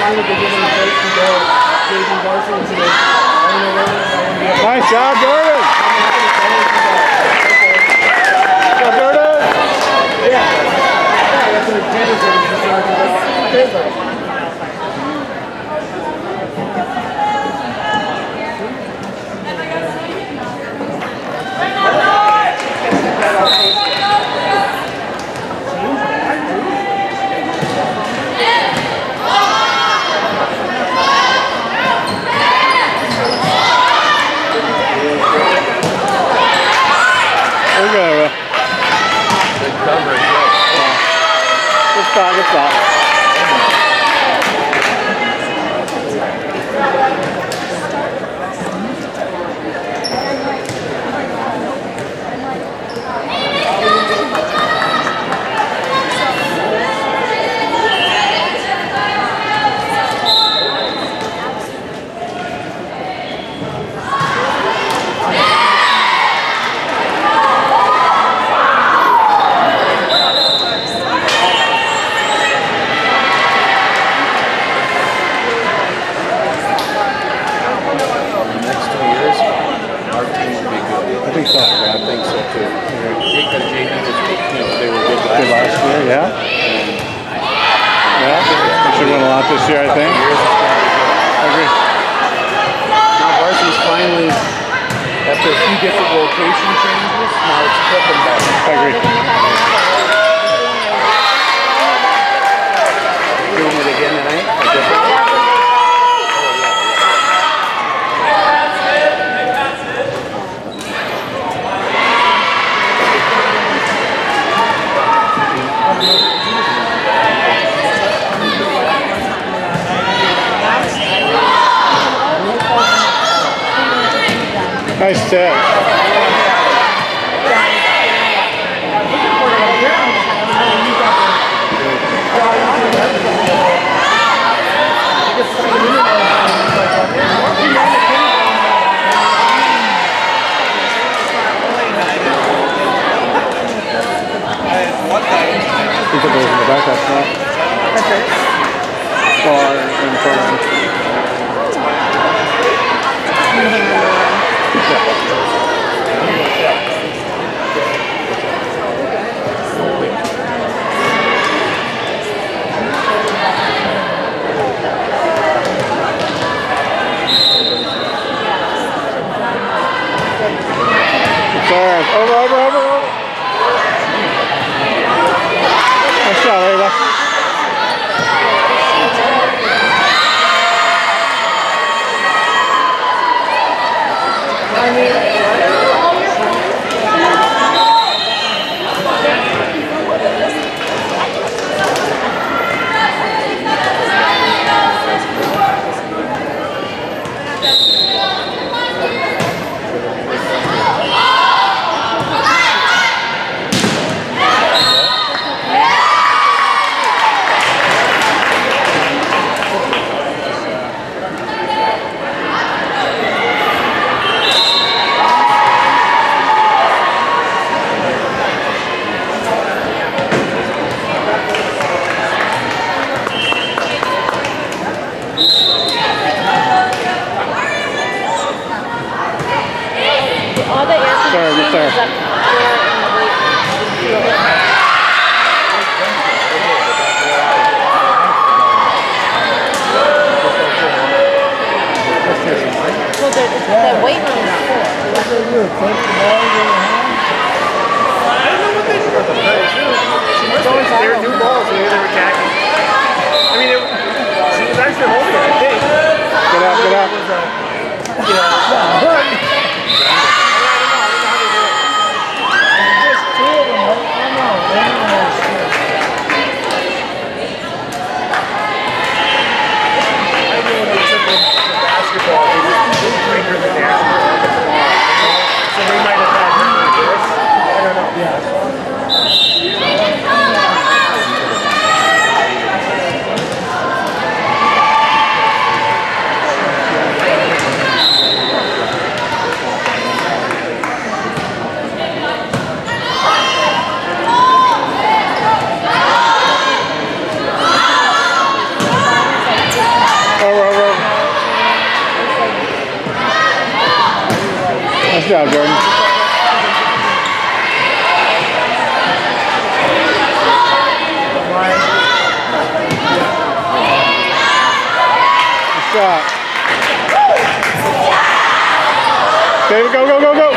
Nice job, Jordan. Go, Jordan. Yeah. Good stop. This year, I think. I agree. Now Varsy's finally, after a few different location changes, now it's flipping back. I agree. Doing it again tonight? Nice set. He took those in the back, that's not. Far in front of him. Over. Nice shot, Ava. David, go, go, go, go.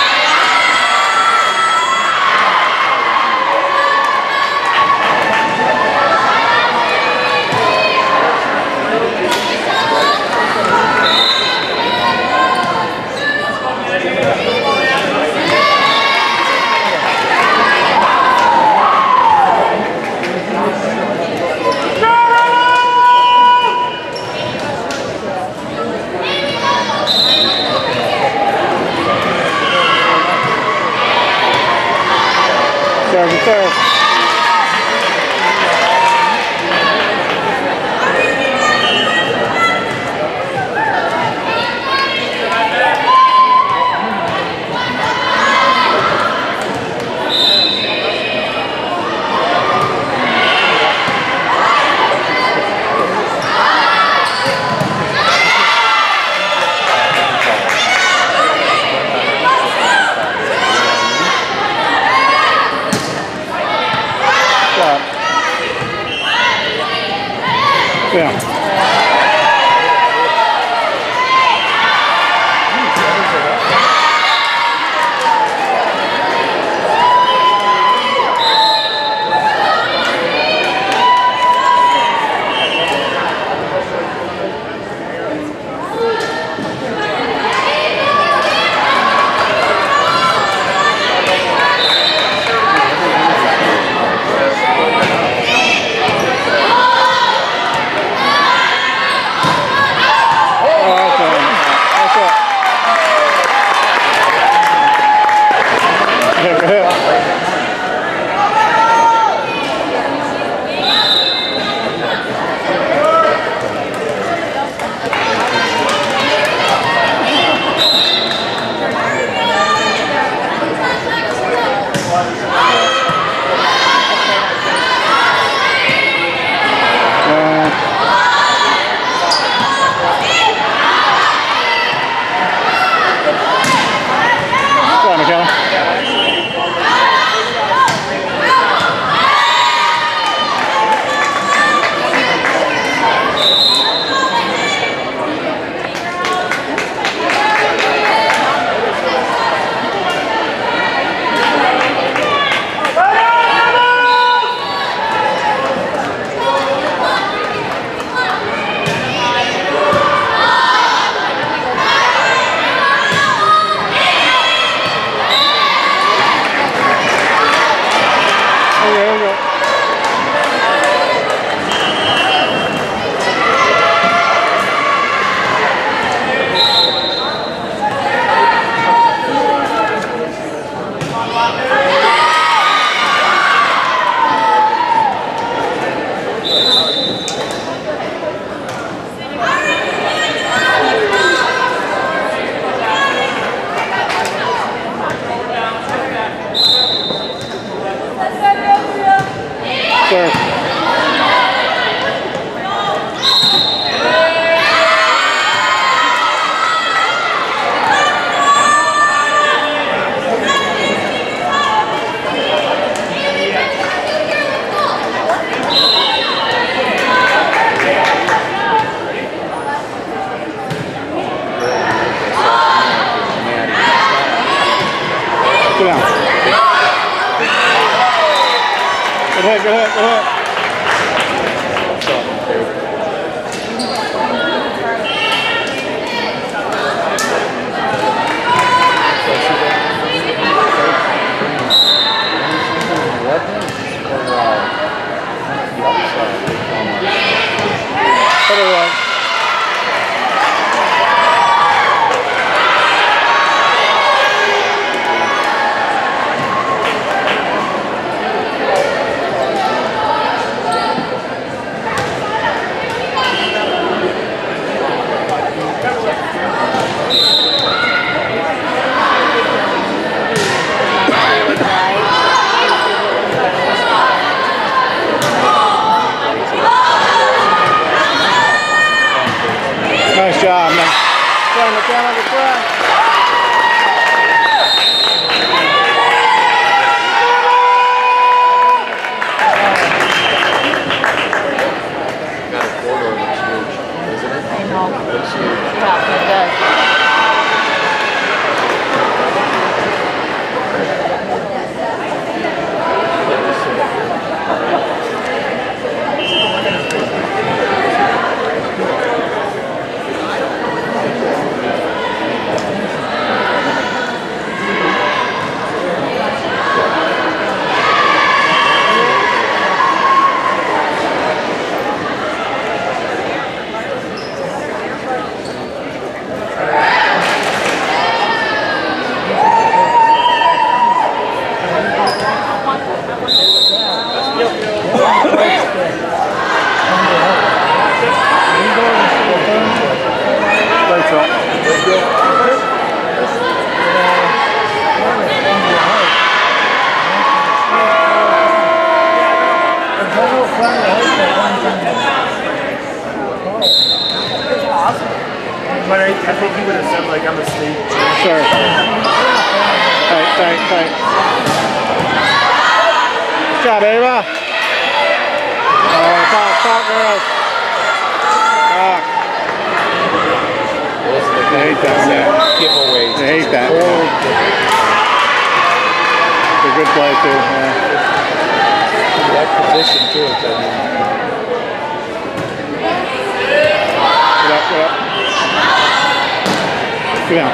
Serve. Yeah. Go ahead. Nice job, man. Down on the front. Got a corridor that's huge, isn't it? I know. Looks huge. Yeah, it does. But I think he would have said, like, I'm a state champ. Sure. Tight. Good job, Ava. Talk, girls. Talk. Those are the I hate that. giveaways. I hate that. It's a good play, too. Yeah. That position, too. It's Get up. Get down.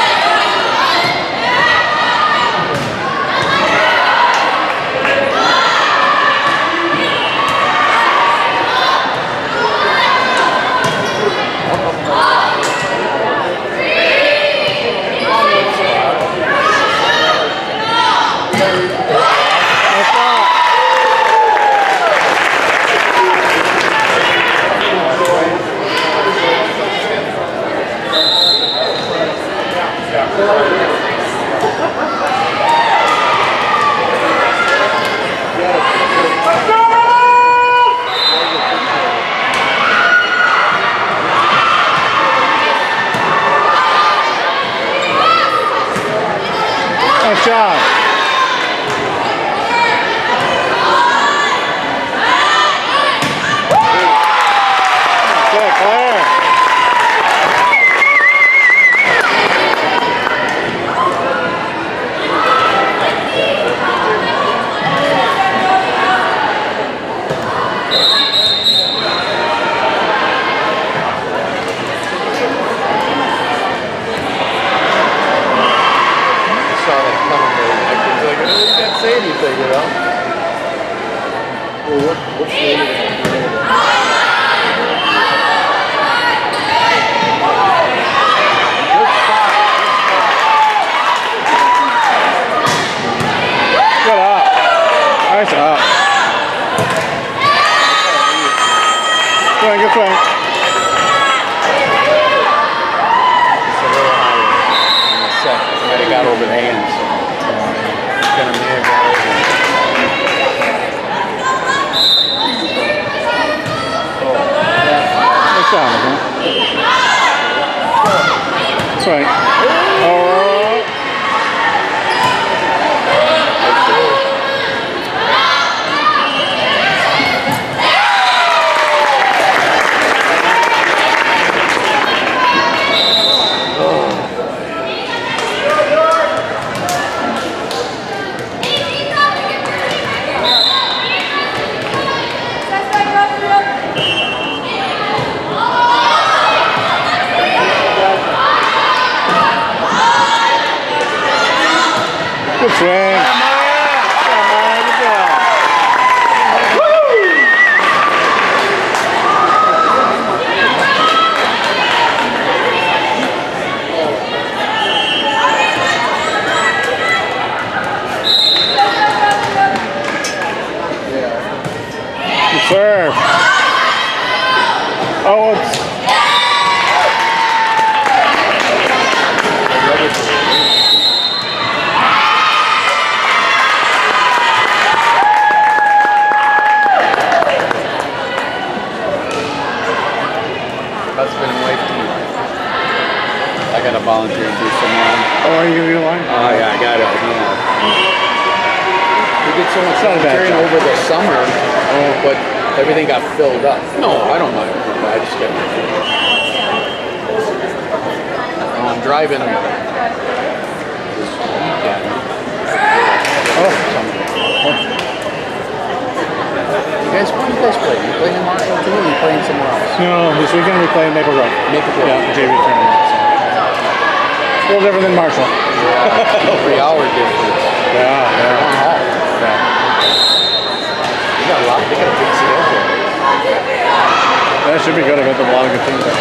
Nice job. Good, Claire. say anything, you know? Well, what's the Good up. Nice up. Good swing. It's a little higher in the set. Somebody got over the hands. Kind of man got over. Nice job, man. That's right. Oh. Good swing. Come on, good job. Woo! Good serve. Oh, it's husband and wife team. I gotta volunteer and do some line. oh, are you gonna do a line? Oh yeah, I got it. We did so much Not a bad volunteering job. over the summer, but everything got filled up. No, I don't mind. I just get I'm driving this weekend. You guys, what do you guys play? You playing in Marshall too, or you playing somewhere else? No, this weekend we play in Maple Grove. Maple Grove. Yeah, JV tournament. So. A little different than Marshall. Yeah, 3 hour difference. Yeah. One hall. Yeah. They got a lot. They got a big schedule. That should be good. I've got a lot of good teams there.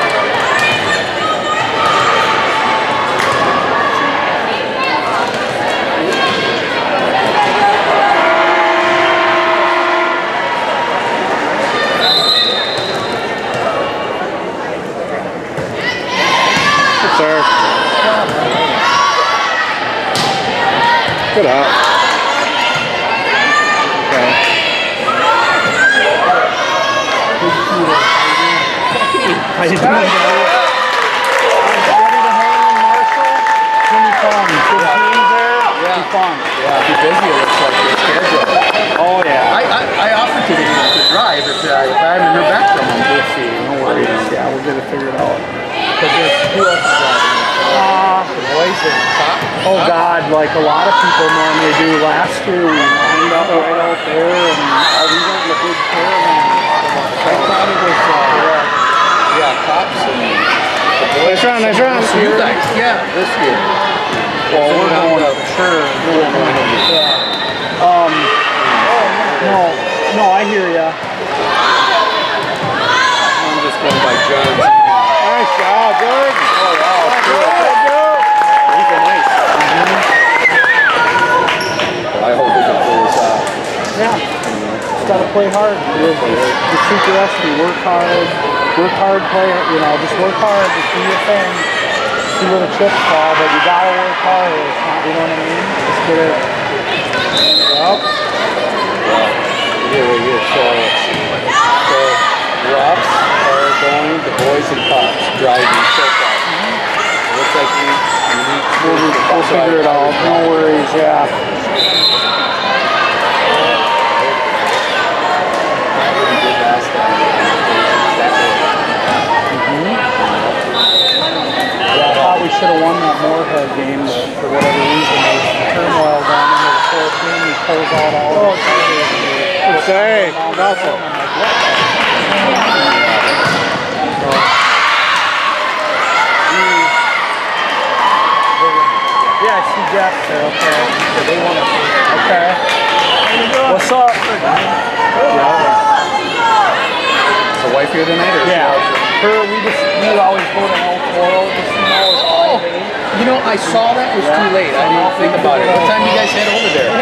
Good serve. Good up. Okay. How you doing? Oh God, like a lot of people normally do. Last year we lined up right out there and we went in a big caravan. I thought it was, Yeah, cops and the boys. Nice run, nice run. You guys, yeah, this year. well, we're going for sure. No, I hear ya. I'm just going by John's. Nice job, George. Oh, wow. These are nice. I hope we can pull this out. Yeah. Just gotta play hard. The secret recipe, work hard, play, just work hard, just do your thing. See where the chips fall, but you gotta work hard. It's not, you know what I mean? Just get it. Yep. Here. So Ruffs are going, the boys and cops driving so far. Looks like we need to We'll figure it out. No worries, yeah. We should have won that Moorhead game, but for whatever reason, there's turmoil down into the fourth game. He pulls out all the Good save. Awesome. Yeah, I see Jeff there. Okay. So they want to. Okay. What's up? Is the wife here tonight? Or Yeah. We would always go to El Toro just You know, I saw that was too late. I didn't think about it. What time do you guys head over there?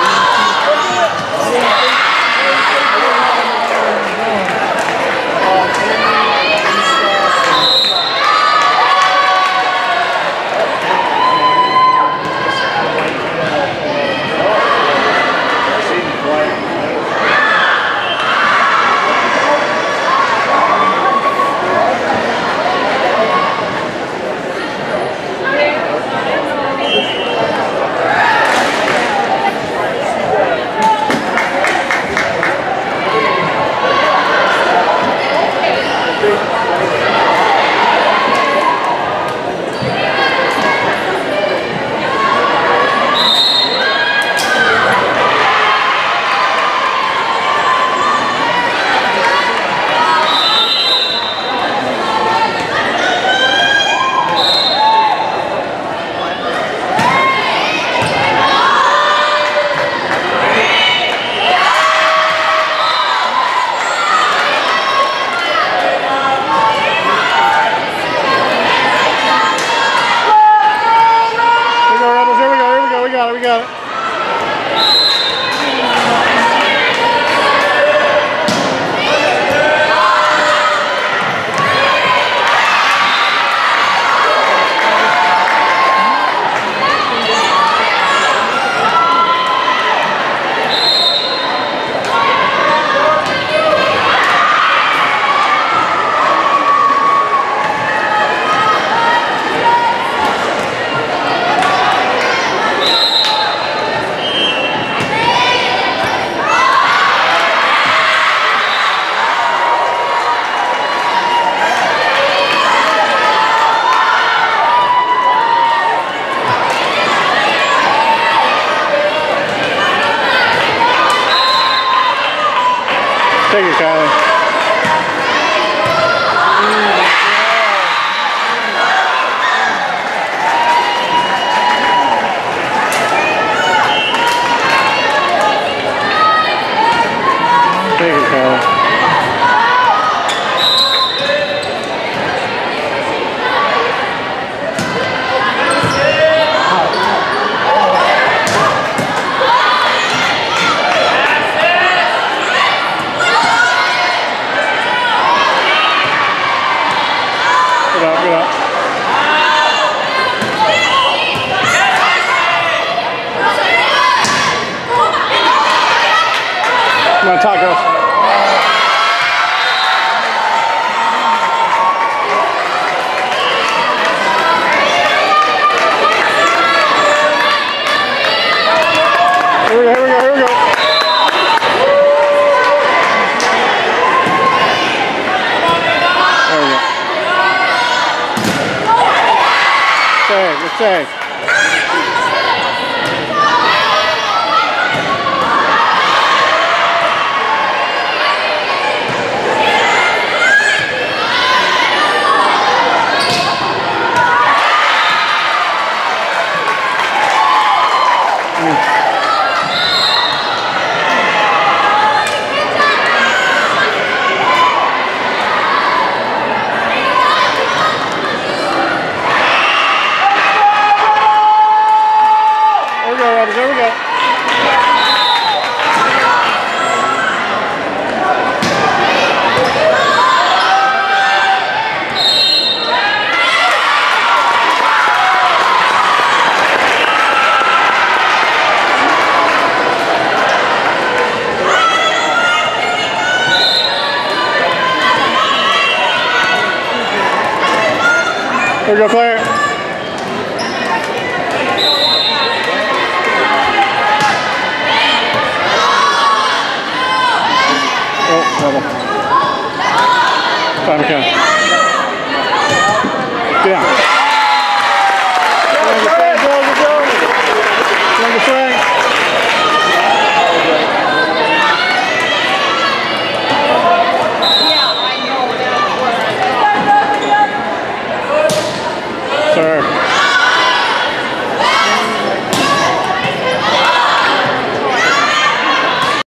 We got it. Take it, Kylie. Take it, Kylie. Get up, get up. Come on, talk, girls. Here we go, here we go, here we go. There we go. Save, good save. Here we go, Claire. Oh, trouble. Time to count.